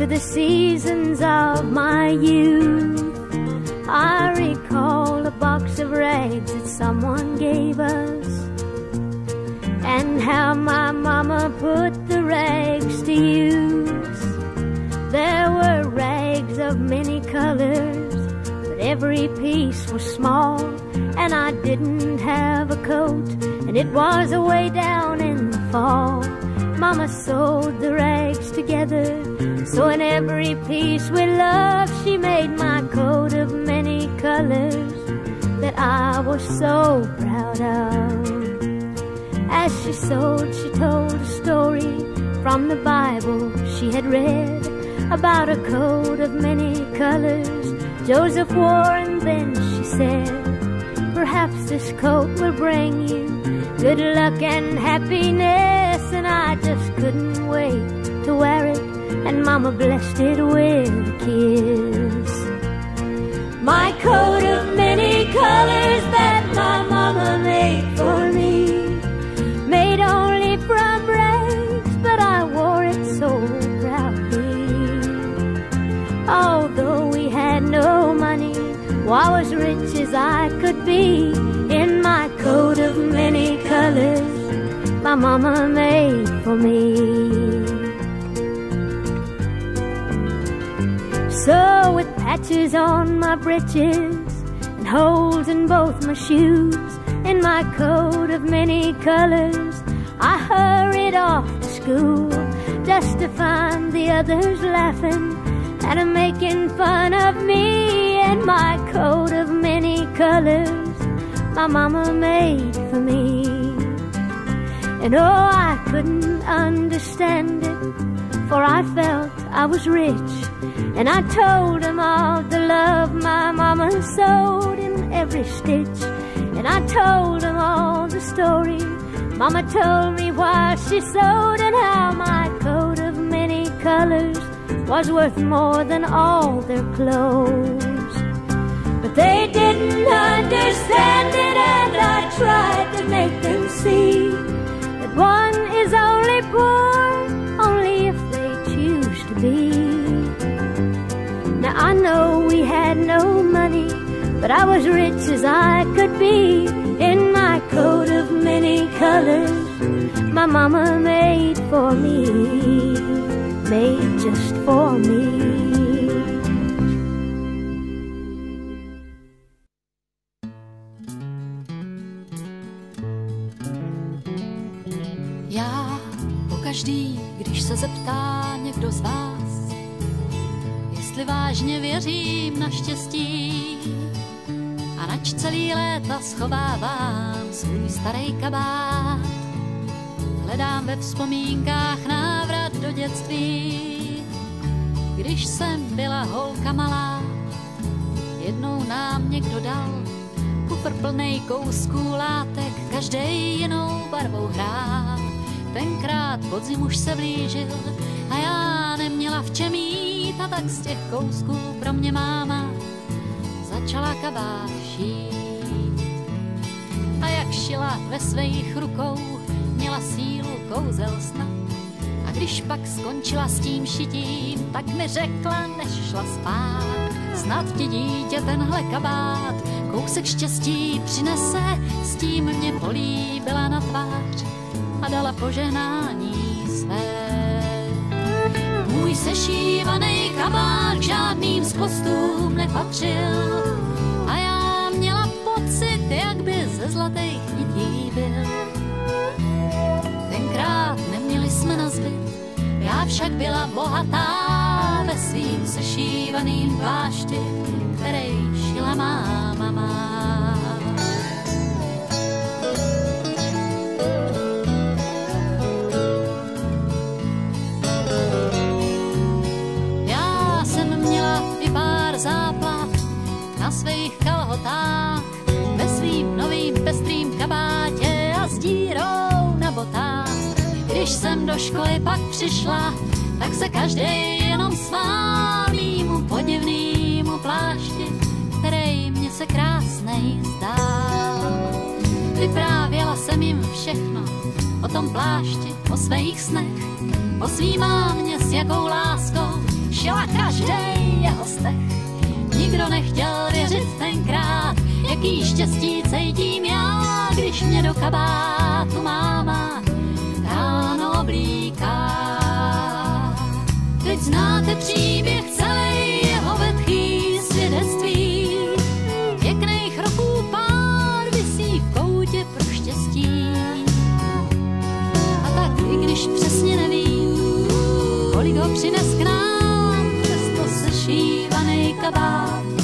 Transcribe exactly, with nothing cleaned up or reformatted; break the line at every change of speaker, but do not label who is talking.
to the seasons of my youth. I recall a box of rags that someone gave us, and how my mama put the rags to use. There were rags of many colors, but every piece was small, and I didn't have a coat, and it was away down in the fall. Mama sewed the rags together, so in every piece with love she made my coat of many colors that I was so proud of. As she sewed, she told a story from the Bible she had read about a coat of many colors Joseph wore, and then she said, perhaps this coat will bring you good luck and happiness. And I just couldn't wait to wear it, and Mama blessed it with a kiss. My coat of many colors that my mama made for me, made only from rags, but I wore it so proudly. Although we had no money, well, I was rich as I could be in my coat of many colors my mama made for me. So with patches on my breeches and holes in both my shoes, in my coat of many colors I hurried off to school, just to find the others laughing and making fun of me in my coat of many colors my mama made for me. And oh, I couldn't understand it, for I felt I was rich, and I told them all the love my mama sewed in every stitch. And I told them all the story Mama told me while she sewed, and how my coat of many colors was worth more than all their clothes. But they didn't understand it, and I tried to make them see that one is only poor only if they choose to be. Now I know we had no money, but I was rich as I could be in my coat of many colors my mama made for me, made just for me.
Já pokaždý, když se zeptá někdo z vás, jestli vážně věřím na štěstí, a nač celý léta schovávám svůj starý kabát, hledám ve vzpomínkách návrat do dětství. Když jsem byla holka malá, jednou nám někdo dal kufr plnej kousků látek, každej jinou barvou hrál. Tenkrát podzim už se blížil a já neměla v čem jít, a tak z těch kousků pro mě máma začala kabát šít. A jak šila ve svých rukou, měla sílu kouzel snad. A když pak skončila s tím šitím, tak mi řekla, než šla spát, snad ti dítě tenhle kabát kousek štěstí přinese. S tím mě políbila na tvář a dala požehnání své. Můj sešívaný kabát k žádným z kostům nepatřil, a já měla pocit, jak by ze zlatých nití byl. Tenkrát neměli jsme na zbyt, já však byla bohatá ve svým sešívaným plášti, který šila má mama. Já jsem měla i pár záplav na svých kalhotách, ve svým novým pestrým kabátě a s dírou na botách. Když jsem do školy pak přišla, tak se každej jenom smál mýmu podivnýmu plášti, který mě se krásnej zdál. Vyprávěla jsem jim všechno o tom plášti, o svých snech, o svý mámě s jakou láskou šila každej jeho stech. Nikdo nechtěl věřit tenkrát, jaký štěstí cítím já, když mě do kabátu máma ráno oblíká. Teď znáte příběh celý, jeho vetchý svědectví. Pěkných roků pár visí v koutě pro štěstí. A tak i když přesně nevím, kolik ho přines k nám, přesto sešívanej kabát